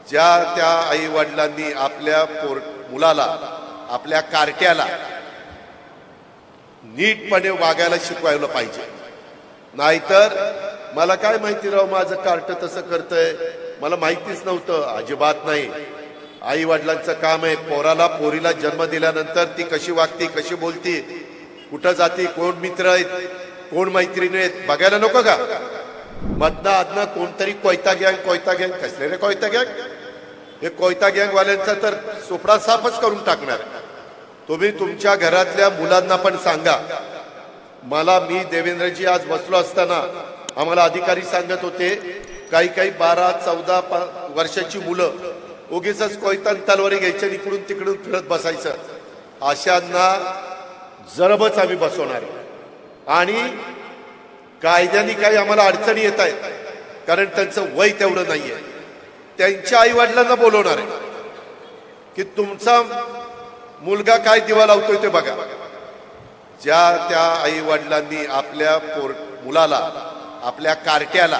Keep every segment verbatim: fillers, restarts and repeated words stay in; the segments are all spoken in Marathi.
ज्या त्या आई वडिलांनी आपल्या पोर मुलाला आपल्या कार्ट्याला नीटपणे वागायला शिकवायला पाहिजे. नाहीतर मला काय माहिती राव माझं कार्ट तसं करतंय, मला माहितीच नव्हतं. अजिबात नाही. आई वडिलांचं काम आहे पोराला पोरीला जन्म दिल्यानंतर ती कशी वागती कशी बोलती कुठं जाती कोण मित्र आहेत कोण मैत्रिणी आहेत बघायला नको का? मधनं आधनं कोणतरी कोयता गँग कोयता गँग कसले रे कोयता गँग? हे कोयता गँगवाल्यांचा तर सोपडा साफच करून टाकणार. तुम्ही तुमच्या घरातल्या मुलांना पण सांगा. मला मी देवेंद्रजी आज बसलो असताना आम्हाला अधिकारी सांगत होते काही काही बारा चौदा वर्षाची मुलं उगीच कोयता तलवारी घ्यायच्या इकडून तिकडून फिरत बसायचं. अशांना जरबच आम्ही बसवणार आणि कायद्याने काही आम्हाला अडचणी येत आहेत कारण त्यांचं वय तेवढं नाहीये. त्यांच्या आई वडिलांना बोलवणार आहे की तुमचा मुलगा काय दिवा लावतोय ते बघा. ज्या त्या आई वडिलांनी आपल्या पोर मुलाला आपल्या कार्ट्याला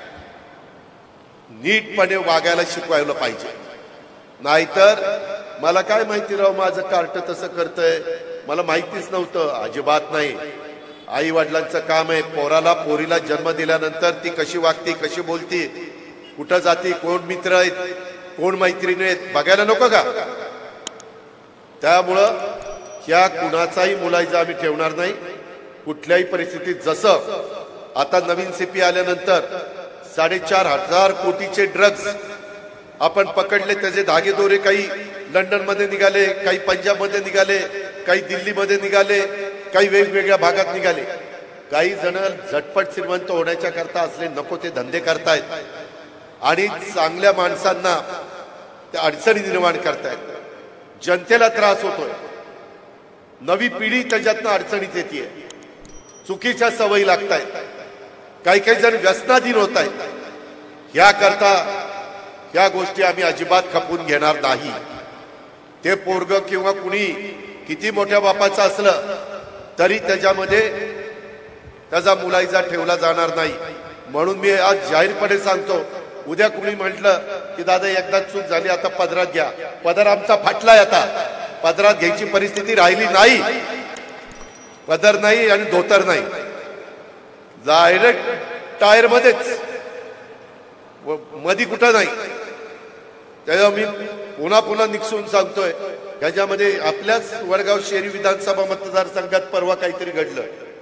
नीटपणे वागायला शिकवायला पाहिजे. नाहीतर मला काय माहिती राव माझं कार्ट तसं करतंय, मला माहितीच नव्हतं. अजिबात नाही. आई वडिलांचं काम आहे पोराला पोरीला जन्म दिल्यानंतर ती कशी वागती कशी बोलती कुठं जाती कोण मित्र आहेत कोण मैत्रिणी आहेत बघायला नको का? त्यामुळं ह्या कुणाचाही मुलायचा आम्ही ठेवणार नाही कुठल्याही परिस्थितीत. जसं आता नवीन सीपी आल्यानंतर साडेचार हजार कोटीचे ड्रग्ज आपण पकडले. त्याचे धागेदोरे काही लंडन मध्ये निघाले, काही पंजाब मध्ये निघाले, काही दिल्लीमध्ये निघाले, काही वेगवेगळ्या भागात निघाले. काही जण झटपट श्रीमंत होण्याच्या करता असले नको ते धंदे करतायत आणि चांगल्या माणसांना त्या अडचणी निर्माण करतायत. जनतेला त्रास होतोय. नवी पिढी त्याच्यातनं अडचणीत येते. चुकीच्या सवयी लागतायत. काही काही जण व्यसनाधीन होत आहेत. याकरता या गोष्टी आम्ही अजिबात खपून घेणार नाही. ते पोरग किंवा कुणी किती मोठ्या बापाचं असलं तरी त्याच्यामध्ये त्याचा मुलायजा ठेवला जाणार नाही. म्हणून मी आज जाहीरपणे सांगतो उद्या कुणी म्हटलं की दादा एकदा चूक झाली आता पदरात घ्या, पदर आमचा फाटलाय. आता पदरात घ्यायची परिस्थिती राहिली नाही. पदर नाही आणि धोतर नाही, डायरेक्ट टायर मध्येच, मधी कुठं नाही. त्याच्या मी पुन्हा पुन्हा निक्षून सांगतोय त्याच्यामध्ये आपल्याच वडगाव शहरी विधानसभा मतदारसंघात परवा काहीतरी घडलं.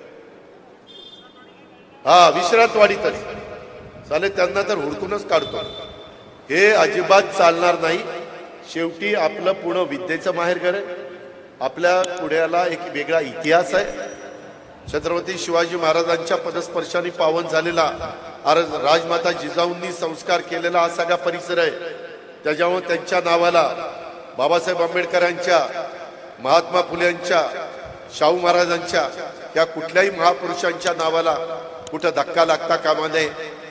हा विश्रांतवाडीतच चालेल त्यांना तर हुडकूनच काढतो. हे अजिबात चालणार नाही. शेवटी आपलं पुणे विद्येचं माहेरघर आहे. आपल्या पुण्याला एक वेगळा इतिहास आहे. छत्रपती शिवाजी महाराजांच्या पदस्पर्शाने पावन झालेला राजमाता जिजाऊंनी संस्कार केलेला हा सगळा परिसर आहे. त्याच्यामुळे त्यांच्या नावाला बाबासाहेब आंबेडकरांच्या महात्मा फुलेंच्या शाहू महाराजांच्या या कुठल्याही महापुरुषांच्या नावाला कुठं धक्का लागता कामा नये.